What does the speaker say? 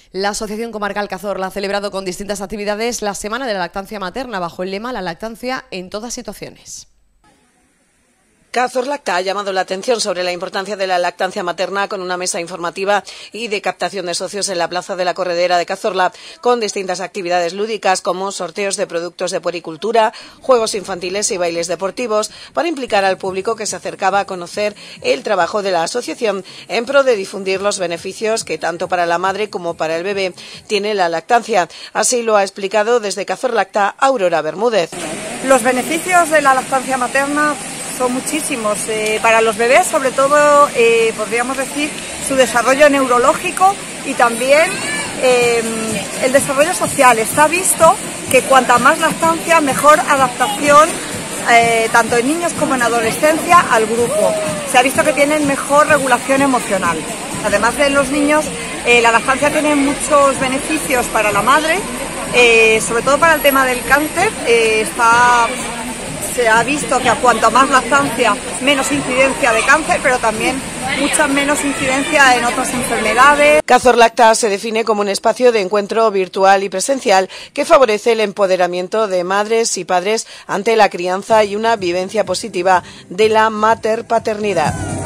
La Asociación Comarcal Cazorla ha celebrado con distintas actividades la Semana de la Lactancia Materna bajo el lema La lactancia en todas situaciones. Cazorlacta ha llamado la atención sobre la importancia de la lactancia materna con una mesa informativa y de captación de socios en la Plaza de la Corredera de Cazorla, con distintas actividades lúdicas como sorteos de productos de puericultura, juegos infantiles y bailes deportivos, para implicar al público que se acercaba a conocer el trabajo de la asociación en pro de difundir los beneficios que tanto para la madre como para el bebé tiene la lactancia. Así lo ha explicado desde Cazorlacta Aurora Bermúdez. Los beneficios de la lactancia materna son muchísimos. Para los bebés, sobre todo, podríamos decir, su desarrollo neurológico y también el desarrollo social. Está visto que cuanta más lactancia, mejor adaptación, tanto en niños como en adolescencia, al grupo. Se ha visto que tienen mejor regulación emocional. Además de los niños, la lactancia tiene muchos beneficios para la madre, sobre todo para el tema del cáncer. Se ha visto que a cuanto más lactancia, menos incidencia de cáncer, pero también mucha menos incidencia en otras enfermedades. Cazorlacta se define como un espacio de encuentro virtual y presencial que favorece el empoderamiento de madres y padres ante la crianza y una vivencia positiva de la materpaternidad.